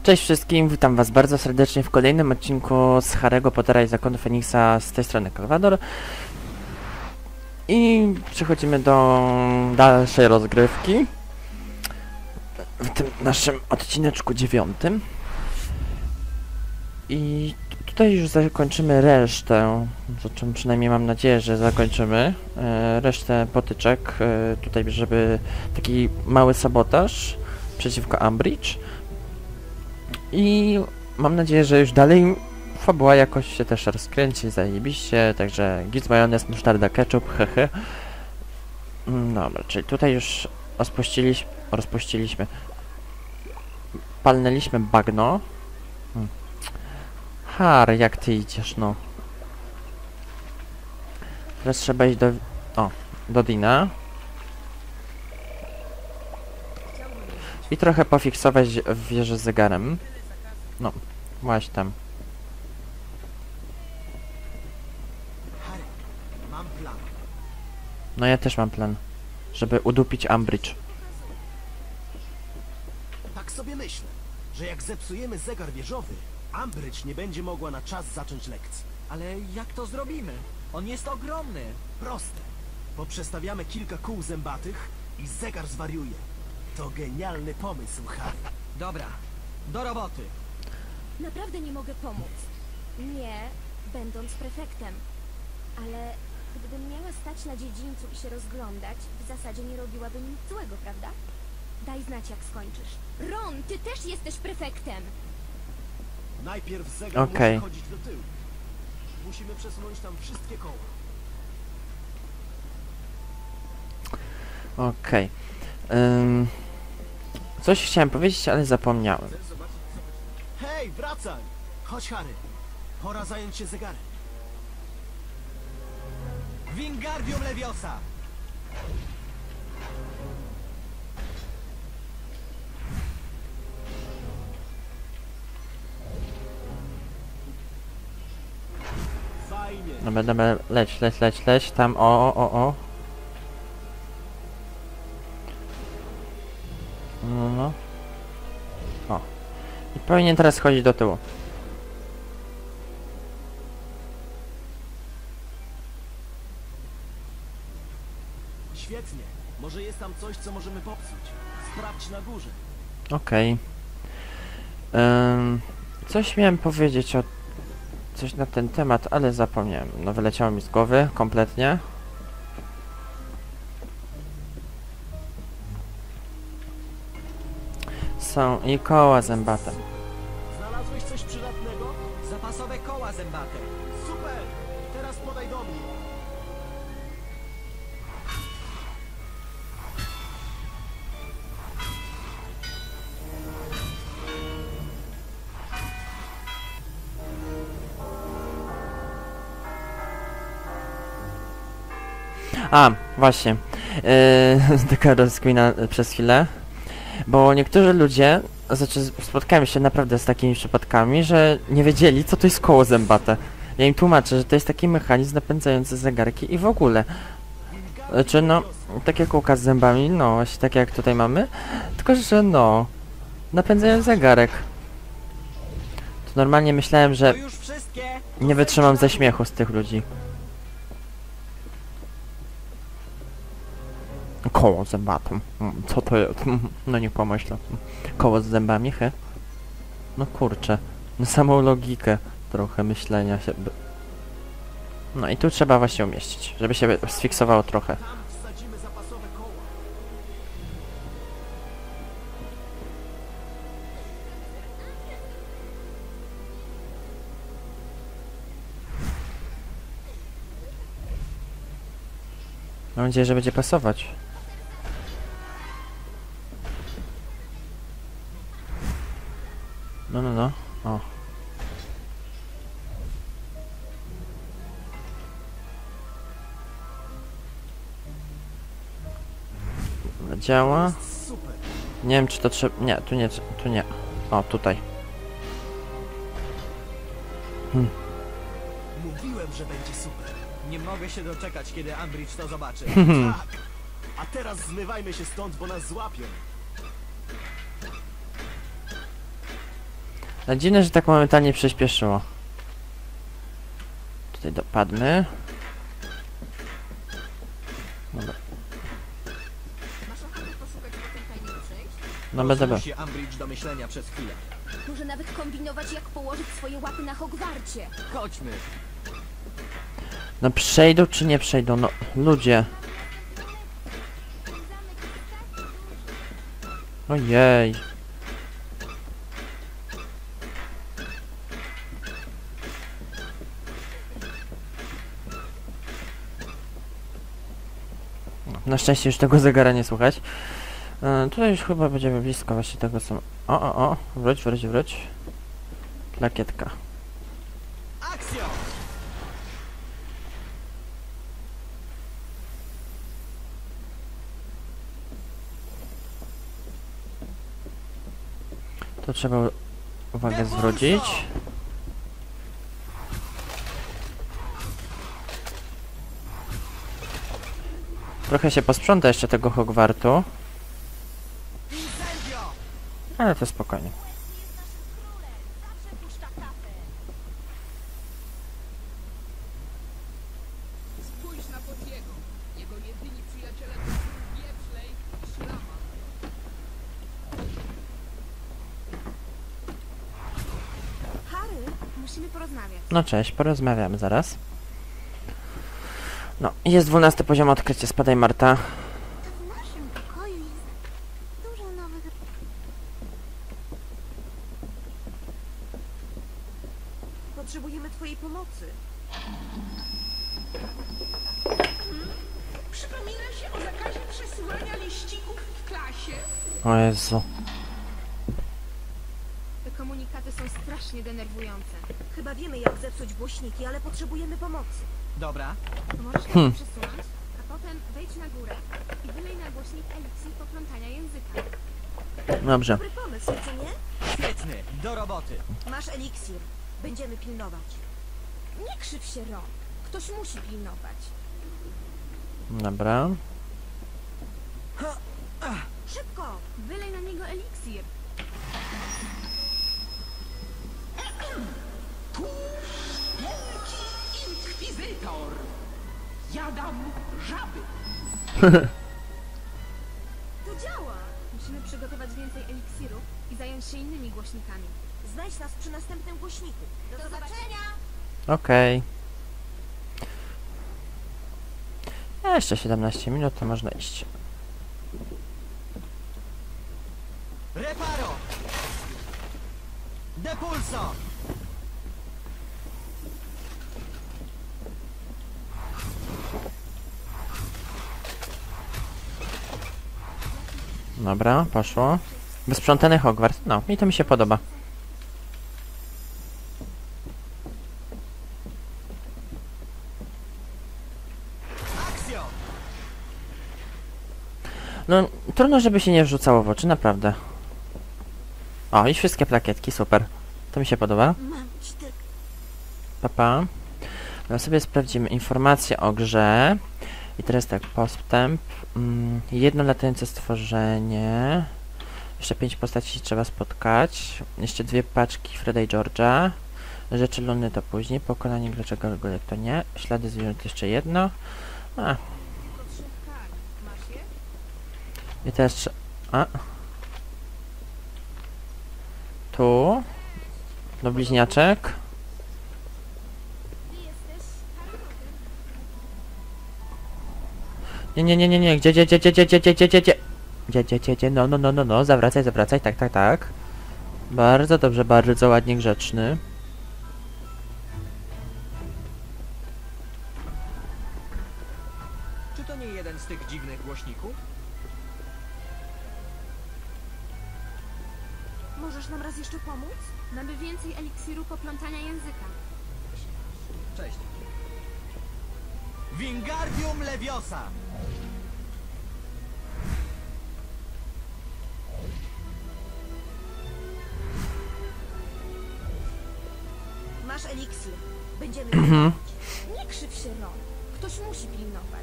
Cześć wszystkim, witam was bardzo serdecznie w kolejnym odcinku z Harry'ego Pottera i Zakonu Feniksa, z tej strony Kalwador. I przechodzimy do dalszej rozgrywki w tym naszym odcineczku 9. I tutaj już zakończymy resztę, zresztą przynajmniej mam nadzieję, że zakończymy resztę potyczek. Tutaj żeby taki mały sabotaż przeciwko Umbridge. I mam nadzieję, że już dalej fabuła jakoś się też rozkręci, zajebiście, także git, majonez, musztarda, ketchup, hehe. Dobra, czyli tutaj już rozpuściliśmy, palnęliśmy bagno. Harry, jak ty idziesz, no. Teraz trzeba iść do Dina. I trochę pofiksować w wieży z zegarem. No, właśnie tam. Harry, mam plan. No ja też mam plan, żeby udupić Umbridge. Tak sobie myślę, że jak zepsujemy zegar wieżowy, Umbridge nie będzie mogła na czas zacząć lekcji. Ale jak to zrobimy? On jest ogromny. Proste. Poprzestawiamy kilka kół zębatych i zegar zwariuje. To genialny pomysł, Harry. Dobra, do roboty. Naprawdę nie mogę pomóc. Nie, będąc prefektem. Ale gdybym miała stać na dziedzińcu i się rozglądać, w zasadzie nie robiłabym nic złego, prawda? Daj znać, jak skończysz. Ron, ty też jesteś prefektem! Najpierw zegar musi chodzić do tyłu. Musimy przesunąć tam wszystkie koła. Okej. Coś chciałem powiedzieć, ale zapomniałem. Hej, wracaj! Chodź, Harry. Pora zająć się zegarem. Wingardium Leviosa! Fajnie. No będę leć, tam, o. No. O. I powinien teraz chodzić do tyłu. Świetnie. Może jest tam coś, co możemy popsuć. Sprawdź na górze. Okej. Coś miałem powiedzieć coś na ten temat, ale zapomniałem. No wyleciało mi z głowy kompletnie. Są i koła zębate. Znalazłeś coś przydatnego? Zapasowe koła zębate. Super! Teraz podaj do mnie. A, właśnie. Taka rozkmina przez chwilę. Bo niektórzy ludzie, spotkałem się naprawdę z takimi przypadkami, że nie wiedzieli, co to jest koło zębate. Ja im tłumaczę, że to jest taki mechanizm napędzający zegarki i w ogóle. Znaczy, no, takie kółka z zębami, no, właśnie takie jak tutaj mamy, tylko że no, napędzają zegarek. To normalnie myślałem, że To już wszystkie? nie wytrzymam ze śmiechu z tych ludzi. Koło z zębatą. Co to jest? No nie pomyślę. Koło z zębami, he? No kurczę. Na samą logikę trochę myślenia się... No i tu trzeba właśnie umieścić, żeby się sfiksowało trochę. Tam wsadzimy zapasowe koła. Mam nadzieję, że będzie pasować. No. O. Działa. Super. Nie wiem, czy to trzeba... Nie, tu nie. O, tutaj. Mówiłem, że będzie super. Nie mogę się doczekać, kiedy Umbridge to zobaczy. Tak. A teraz zmywajmy się stąd, bo nas złapią. Ale dziwne, że tak momentalnie przyspieszyło. Tutaj dopadmy. Dobra. Masz ochotę poszukać potem tajnych przejść? No będę. Musi Umbridge do myślenia przez chwilę. Może nawet kombinować, jak położyć swoje łapy na Hogwarcie. Chodźmy. No przejdą czy nie przejdą? No ludzie. Ojej. No, na szczęście już tego zegara nie słychać. Tutaj już chyba będziemy blisko właśnie tego co... O, wróć. Plakietka. Akcja! To trzeba uwagę zwrócić. Trochę się posprząta jeszcze tego Hogwartu, Incendio! ale to spokojnie. Spójrz na Potiego. Jego jedyni przyjaciele to Wieprzelej i Szlama. Harry, musimy porozmawiać. No cześć, porozmawiamy zaraz. No, jest 12 poziom odkrycia, spadaj Marta. W naszym pokoju jest dużo nowych... Potrzebujemy twojej pomocy. Przypomina się o zakazie przesyłania liścików w klasie? O Jezu. Te komunikaty są strasznie denerwujące. Chyba wiemy, jak zepsuć głośniki, ale potrzebujemy pomocy. Dobra. Możesz to przesunąć, a potem wejdź na górę i wylej na głośnik eliksir poplątania języka. Dobrze. Dobry pomysł, co nie? Świetny. Do roboty. Masz eliksir. Będziemy pilnować. Nie krzyw się, Ron. Ktoś musi pilnować. Dobra. Szybko! Wylej na niego eliksir. Wielki inkwizytor! Jadam żaby! To działa! Musimy przygotować więcej eliksirów i zająć się innymi głośnikami. Znajdź nas przy następnym głośniku. Do zobaczenia! Okej. Jeszcze 17 minut, to można iść. Reparo! Depulso! Dobra, poszło. Wysprzątany Hogwart. No, i to mi się podoba. Akcja! No, trudno, żeby się nie wrzucało w oczy, naprawdę. O, i wszystkie plakietki, super. To mi się podoba. Mam ci tylko... Papa. No sobie sprawdzimy informacje o grze. I teraz tak, postęp. Jedno latające stworzenie. Jeszcze 5 postaci trzeba spotkać. Jeszcze 2 paczki Freda i George'a. Rzeczy Luny to później. Pokonanie graczy Gargulek to nie. Ślady zwierząt jeszcze jedno. A. To 3 kart. Masz je? I teraz trze- A. Tu. Do bliźniaczek. Ty jesteś Harry Potter. Nie. Gdzie? No, zawracaj, tak. Bardzo dobrze, bardzo ładnie, grzeczny. Czy to nie jeden z tych dziwnych głośników? Możesz nam raz jeszcze pomóc? Mamy więcej eliksiru poplątania języka. Cześć. Wingardium Leviosa! Masz eliksir. Będziemy Mhm. pilnować. Nie krzyw się, Ron. Ktoś musi pilnować.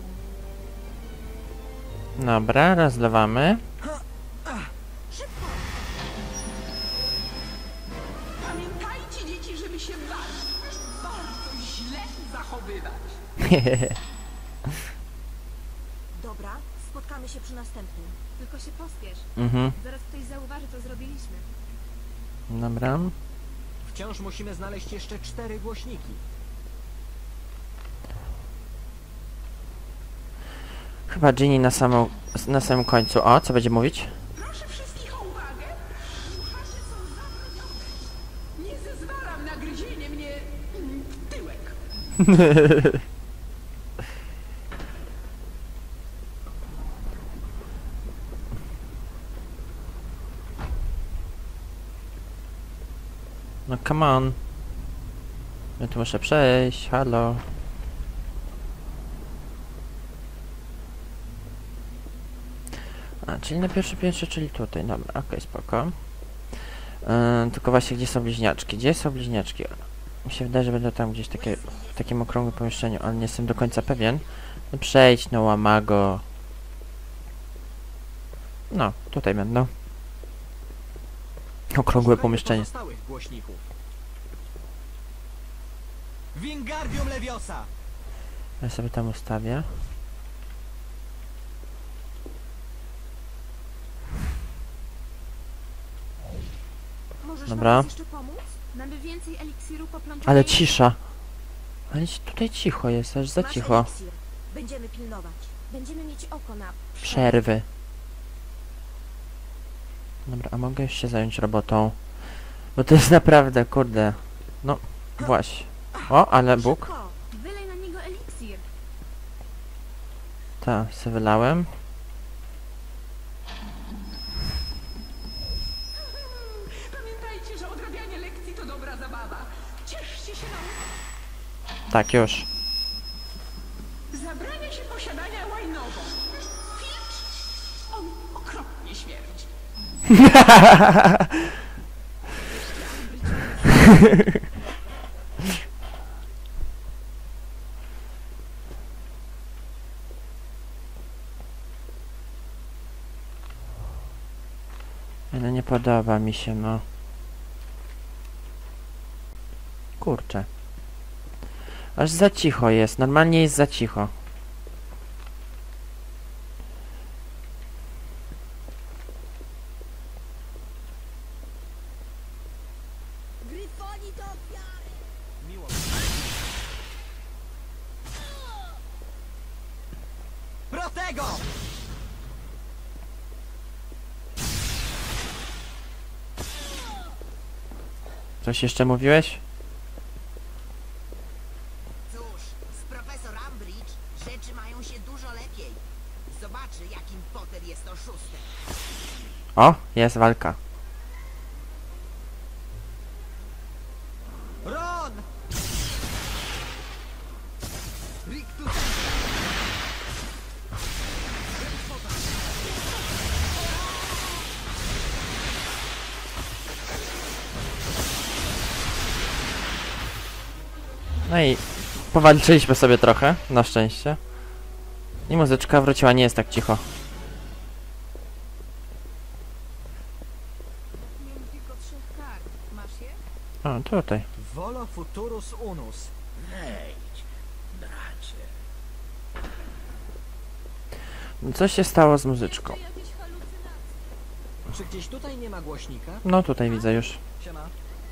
Dobra, rozlewamy. Szybko! Pamiętajcie, dzieci, żeby się bardzo źle zachowywać. Dobra, spotkamy się przy następnym. Tylko się pospiesz. Mhm, Zaraz ktoś zauważy, co zrobiliśmy. dobra. Wciąż musimy znaleźć jeszcze 4 głośniki. Chyba Ginny na samym końcu. O, co będzie mówić? Proszę wszystkich o uwagę. Juchacze są zabronione. Nie zezwalam na gryzienie mnie w tyłek. No come on. Ja tu muszę przejść, halo. A, czyli na pierwsze piętrze, czyli tutaj. Dobra, okej, spoko. Tylko właśnie, gdzie są bliźniaczki? Gdzie są bliźniaczki? Mi się wydaje, że będą tam gdzieś w takim okrągłym pomieszczeniu, ale nie jestem do końca pewien. No przejdź, no łamago. No, tutaj będą. Okrągłe Szukajmy pomieszczenie. pozostałych głośników. Wingardium Leviosa! Ja sobie tam ustawię. Możesz Dobra. nam jeszcze pomóc? Mamy więcej eliksiru poplątanego. Ale cisza. Ale tutaj cicho jest, aż za Masz cicho. eliksir. Będziemy pilnować. Będziemy mieć oko na... Przerwy. Dobra, a mogę już się zająć robotą? Bo to jest naprawdę, kurde. No, właśnie. O, ale Bóg. Szybko. Wylej na niego eliksir. Tak, se wylałem. Pamiętajcie, że odrabianie lekcji to dobra zabawa. Cieszcie się nauką. Tak, już. Zabrania się posiadania łajnowo. Filcz! On okropnie śmierdzi. Ale nie podoba mi się, no. Kurczę. Aż za cicho jest. Normalnie jest za cicho. Gryfoni do ofiary! Miło. Protego! Coś jeszcze mówiłeś? Cóż, z profesor Umbridge rzeczy mają się dużo lepiej. Zobaczy, jakim Potter jest oszustem. O, jest walka. Ron! Rictus! No i powalczyliśmy sobie trochę, na szczęście. I muzyczka wróciła, nie jest tak cicho. Miałem tylko 3 kart. Masz je? O, tutaj. Volo futurus unus. Co się stało z muzyczką? Jakieś halucynacje. Czy gdzieś tutaj nie ma głośnika? No tutaj widzę już. Siema.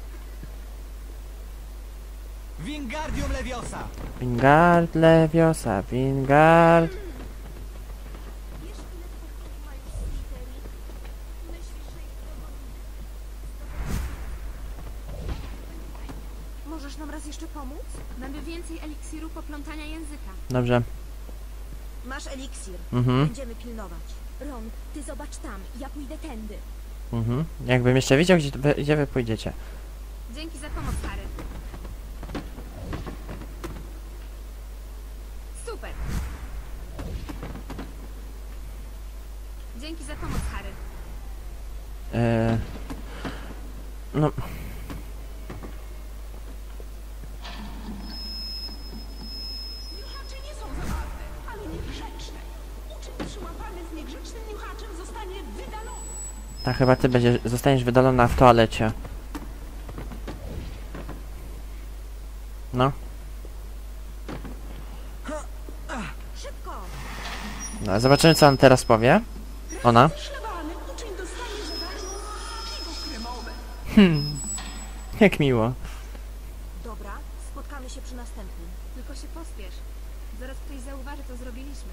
Wingardium Leviosa! Wingard Leviosa, Wingard. Wiesz, ile twórców ma już Slytherin? Myślisz, że ich dowodzi? Możesz nam raz jeszcze pomóc? Mamy więcej eliksiru poplątania języka. Dobrze. Masz eliksir. Mhm, Będziemy pilnować. Ron, ty zobacz tam, ja pójdę tędy. mhm. Jakbym jeszcze wiedział, gdzie wy pójdziecie. Dzięki za pomoc, Harry. Super. Dzięki za pomoc, Harry. No, Niuchacze nie są zabawne, ale niegrzeczne. Uczeń przyłapany z niegrzecznym niuchaczem zostanie wydalony. ta chyba ty zostaniesz wydalona w toalecie. No. Szybko! No, zobaczymy co on teraz powie. Ona. Szlabany, uczeń dostanie zadanie piwo kremowe. Jak miło. Dobra, spotkamy się przy następnym. Tylko się pospiesz. Zaraz ktoś zauważy, co zrobiliśmy.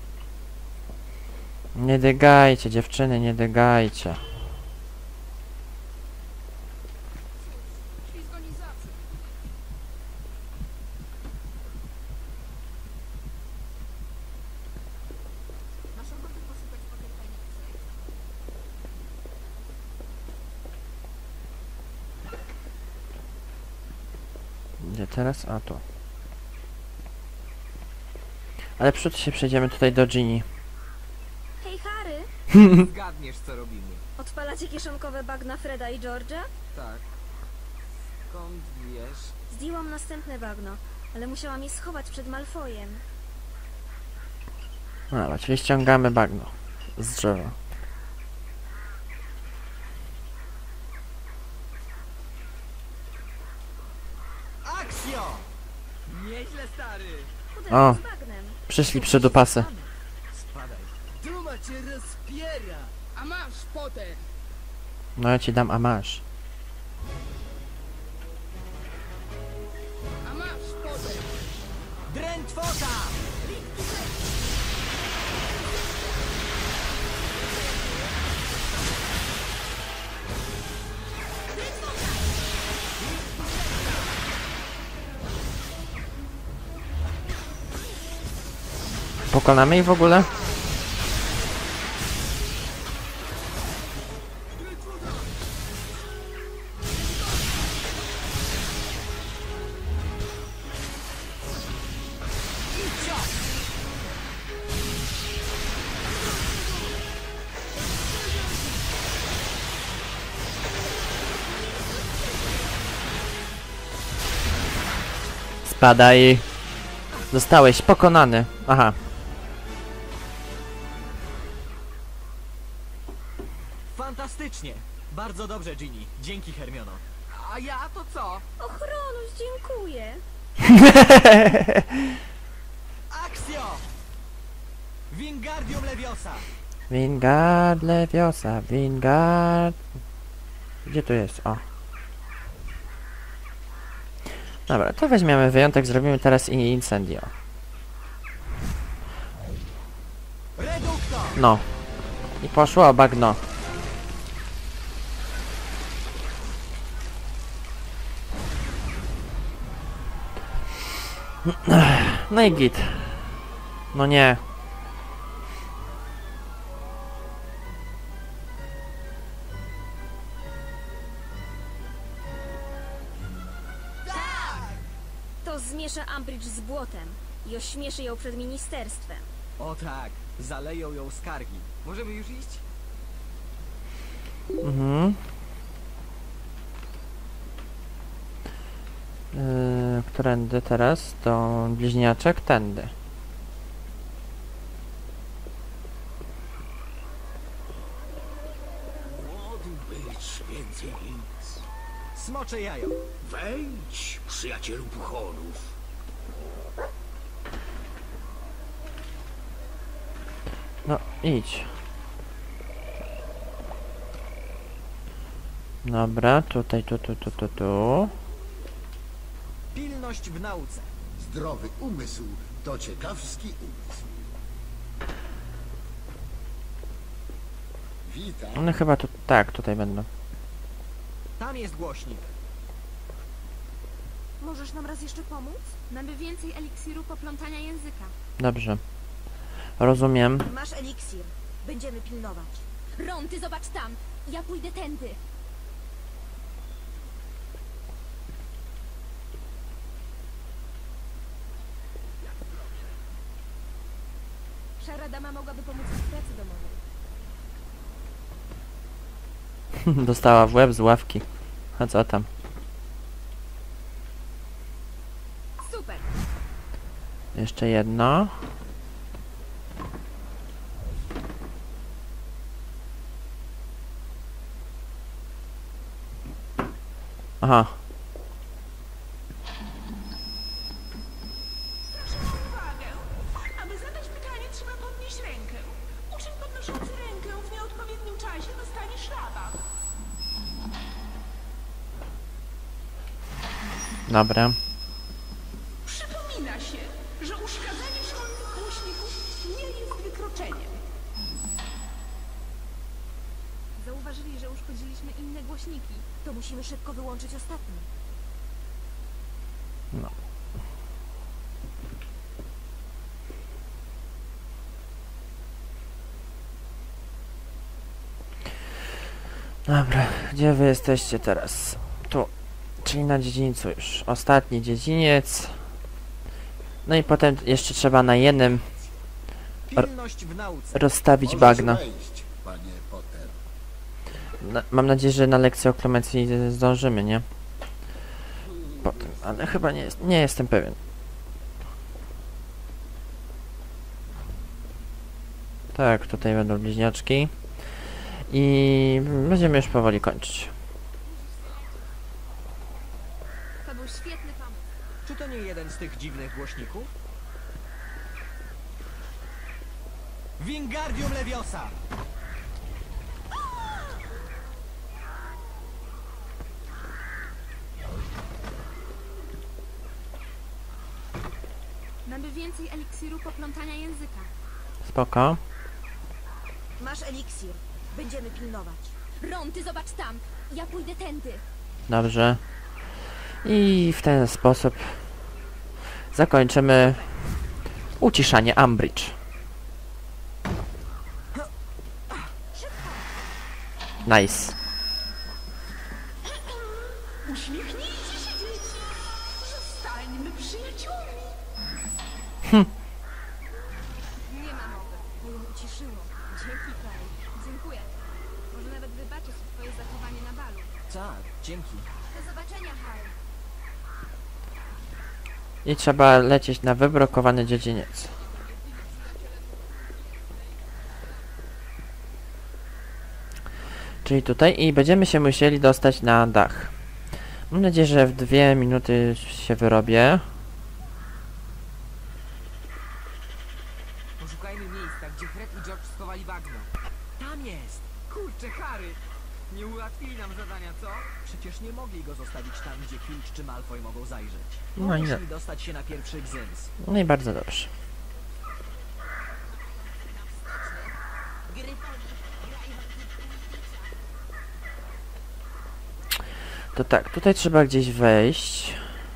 Nie dygajcie, dziewczyny, nie dygajcie. Ślizgonizacja. Masz ochotę poszukać potem tajemnicy? Gdzie teraz? A tu. Ale przód się przejdziemy tutaj do Ginny. Hej, Harry! Zgadniesz, co robimy. Odpalacie kieszonkowe bagna Freda i George'a? Tak. Skąd wiesz? Zdjęłam następne bagno, ale musiałam je schować przed Malfoyem. No, czyli ściągamy bagno z drzewa. Akcjo! Nieźle, stary. O. Uderzył z bagnem. Przyszli przydupasy. Spadaj. Duma cię rozpiera! A masz, Potter. No ja ci dam, a masz. A masz, Potter. Drętwota! Pokonamy ich w ogóle? Spadaj. Zostałeś pokonany. Aha. Fantastycznie! Bardzo dobrze, Ginny. Dzięki, Hermiono. A ja to co? Ochronuś, dziękuję. Akcjo! Wingardium Leviosa! Wingard Leviosa, Wingard... Gdzie tu jest? O. Dobra, to weźmiemy wyjątek, zrobimy teraz incendio. Reducto! No. I poszło bagno. No i git. No nie. To zmiesza Umbridge z błotem i ośmieszy ją przed ministerstwem. O tak, zaleją ją skargi. Możemy już iść? Mhm. Którędy teraz? To bliźniaczek, tędy. Młody być, więcej nic. Smocze jajo. Wejdź, przyjacielu puchorów. No, idź. Dobra, tutaj, tu. Pilność w nauce. Zdrowy umysł to ciekawski umysł. Witam. One chyba tu, tak, tutaj będą. Tam jest głośnik. Możesz nam raz jeszcze pomóc? Mamy więcej eliksiru poplątania języka. Dobrze. Rozumiem. Masz eliksir. Będziemy pilnować. Ron, ty zobacz tam. Ja pójdę tędy. Szara dama mogłaby pomóc w pracy domowej. Dostała w łeb z ławki. A co tam? Super. Jeszcze jedno. Aha. Dobra. Przypomina się, że uszkadzanie szkolnych głośników nie jest wykroczeniem. Zauważyli, że uszkodziliśmy inne głośniki. To musimy szybko wyłączyć ostatni. No. Dobra, gdzie wy jesteście teraz? Tu, czyli na dziedzińcu już. Ostatni dziedziniec. No i potem jeszcze trzeba na jednym Pilność w nauce. rozstawić Możesz bagno. wejść, panie Potter. Mam nadzieję, że na lekcję o Klemencji zdążymy, nie? Potem, ale chyba nie jestem pewien. Tak, tutaj będą bliźniaczki. I będziemy już powoli kończyć. To był świetny pomysł. Czy to nie jeden z tych dziwnych głośników? Wingardium Leviosa! Mamy więcej eliksiru poplątania języka. Spoko. Masz eliksir. Będziemy pilnować. Ron, ty zobacz tam. Ja pójdę tędy. Dobrze. I w ten sposób zakończymy uciszanie Umbridge. Nice. Uśmiechnijcie się, dzieci. Zostańmy przyjaciółmi. Nie ma mowy. To ją uciszyło. Dzięki, Kay. Dziękuję. Może nawet wybaczyć twoje zachowanie na balu. Tak, dzięki. Do zobaczenia, Harry. I trzeba lecieć na wybrokowany dziedziniec. Czyli tutaj i będziemy się musieli dostać na dach. Mam nadzieję, że w 2 minuty się wyrobię. Poszukajmy miejsca, gdzie Fred i George schowali bagno. Tam jest! Kurczę, Harry! Nie ułatwili nam zadania, co? Przecież nie mogli go zostawić tam, gdzie Filch czy Malfoy mogą zajrzeć. No i, Musi dostać się na pierwszy egzens. no i bardzo dobrze. To tak, tutaj trzeba gdzieś wejść.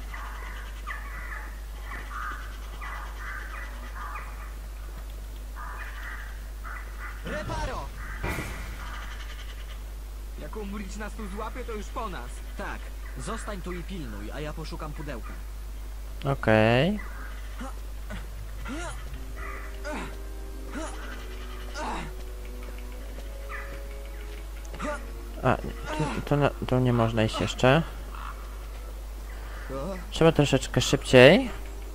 Reparo! Jak Umbridge nas tu złapie, to już po nas. Tak, zostań tu i pilnuj, a ja poszukam pudełka. Okej. A, to nie można iść jeszcze. Trzeba troszeczkę szybciej.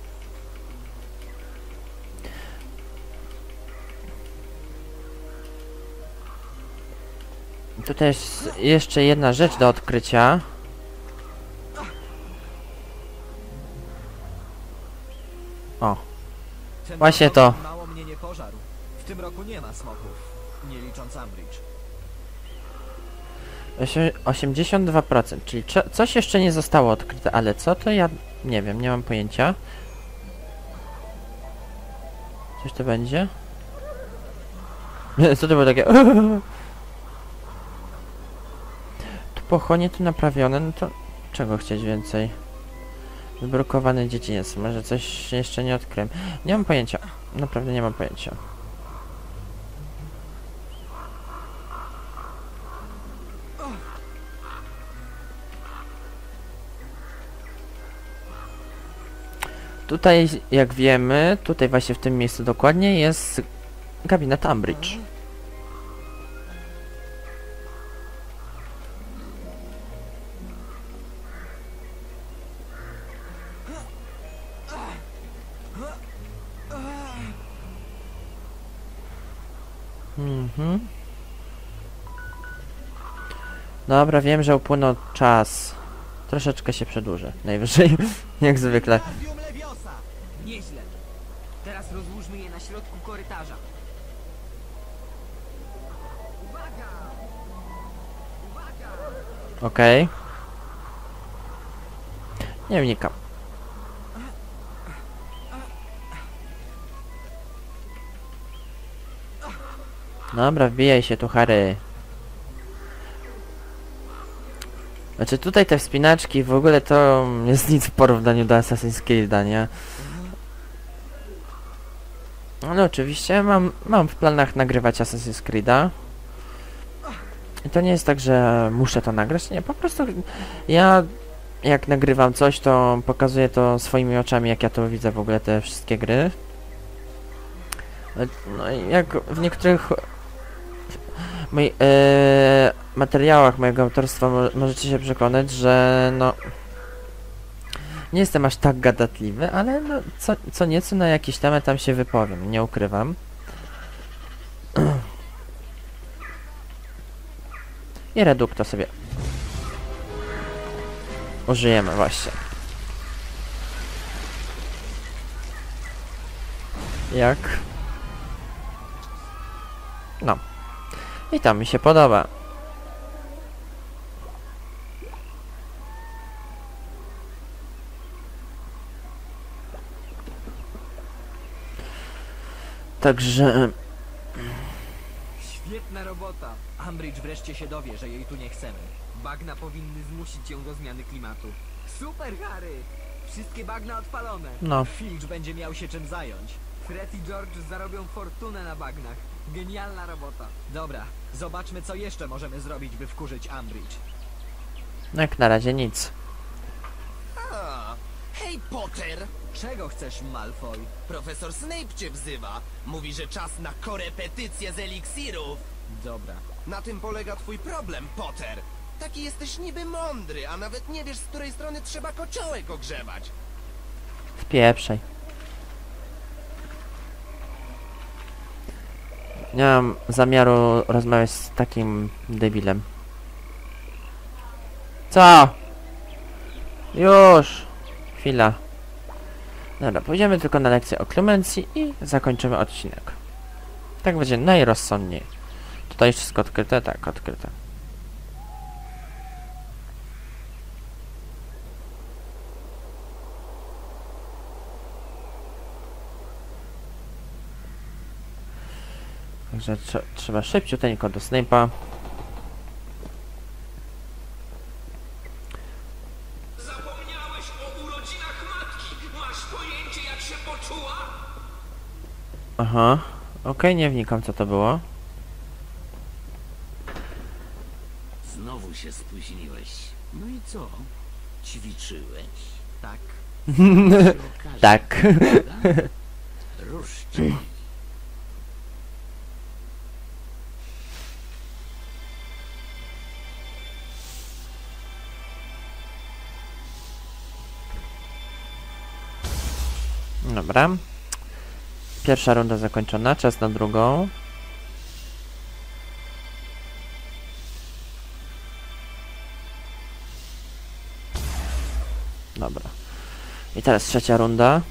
Tutaj jest jeszcze jedna rzecz do odkrycia. O, Ten Właśnie rok to. Mało mnie nie pożarł. W tym roku nie ma smoków, nie licząc Umbridge. 82%, czyli coś jeszcze nie zostało odkryte, ale co to ja nie wiem, nie mam pojęcia. Coś to będzie? Co to było takie? Tu pochonie, tu naprawione, no to czego chcieć więcej? Wybrukowany dziedziniec, może coś jeszcze nie odkryłem. Nie mam pojęcia, naprawdę nie mam pojęcia. Tutaj, jak wiemy, tutaj właśnie w tym miejscu dokładnie jest gabinet Umbridge. Mhm. Dobra, wiem, że upłynął czas. Troszeczkę się przedłuży, najwyżej, jak zwykle. Wingardium Leviosa! Nieźle. Teraz rozłóżmy je na środku korytarza. Uwaga! Uwaga! Okej. Nie wnikam. Dobra, wbijaj się tu, Harry. Znaczy tutaj te wspinaczki w ogóle to jest nic w porównaniu do Assassin's Creed'a, nie? Ale oczywiście mam w planach nagrywać Assassin's Creed'a. I to nie jest tak, że muszę to nagrać, nie, po prostu ja jak nagrywam coś, to pokazuję to swoimi oczami, jak ja to widzę w ogóle te wszystkie gry. No i jak w niektórych materiałach mojego autorstwa możecie się przekonać, że no nie jestem aż tak gadatliwy, ale no co nieco na jakiś temat tam się wypowiem, nie ukrywam. I redukto sobie użyjemy właśnie. Jak? No. I to mi się podoba. Także... Świetna robota. Umbridge wreszcie się dowie, że jej tu nie chcemy. Bagna powinny zmusić ją do zmiany klimatu. Super, Harry! Wszystkie bagna odpalone. No. Filch będzie miał się czym zająć. Fred i George zarobią fortunę na bagnach. Genialna robota. Dobra, zobaczmy co jeszcze możemy zrobić, by wkurzyć Umbridge. No jak na razie nic. Hej, Potter! Czego chcesz, Malfoy? Profesor Snape cię wzywa. Mówi, że czas na korepetycję z eliksirów. Dobra. Na tym polega twój problem, Potter. Taki jesteś niby mądry, a nawet nie wiesz, z której strony trzeba kociołek ogrzewać. Wpieprzaj. Nie mam zamiaru rozmawiać z takim debilem. Co? Już! Chwila. Dobra, pójdziemy tylko na lekcję oklumencji i zakończymy odcinek. Tak będzie najrozsądniej. Tutaj wszystko odkryte? Tak, odkryte. Także trzeba szybciuteńko do Snape'a. Zapomniałeś o urodzinach matki. Masz pojęcie, jak się poczuła? Aha. Okej, nie wnikam, co to było. Znowu się spóźniłeś. No i co? Ćwiczyłeś? Tak. Przy okazji, Tak. prawda? Ruszcie. Dobra. Pierwsza runda zakończona, czas na drugą. Dobra. I teraz trzecia runda.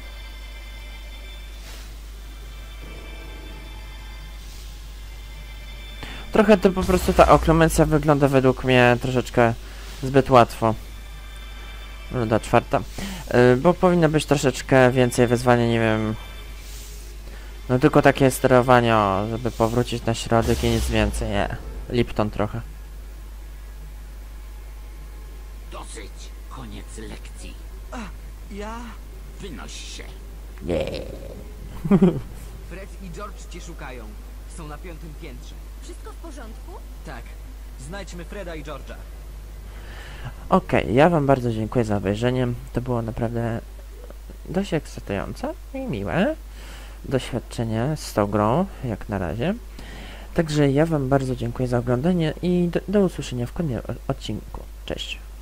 Trochę to po prostu ta oklumencja wygląda według mnie troszeczkę zbyt łatwo. Runda czwarta. Bo powinno być troszeczkę więcej wyzwania, nie wiem. No tylko takie sterowanie, o, żeby powrócić na środek i nic więcej, nie. Lipton trochę. Dosyć. Koniec lekcji. Ja... Wynoś się. Nie. Fred i George cię szukają. Są na 5. piętrze. Wszystko w porządku? Tak. Znajdźmy Freda i George'a. Okej, ja wam bardzo dziękuję za obejrzenie. To było naprawdę dość ekscytujące i miłe doświadczenie z tą grą, jak na razie. Także ja wam bardzo dziękuję za oglądanie i do usłyszenia w kolejnym odcinku. Cześć!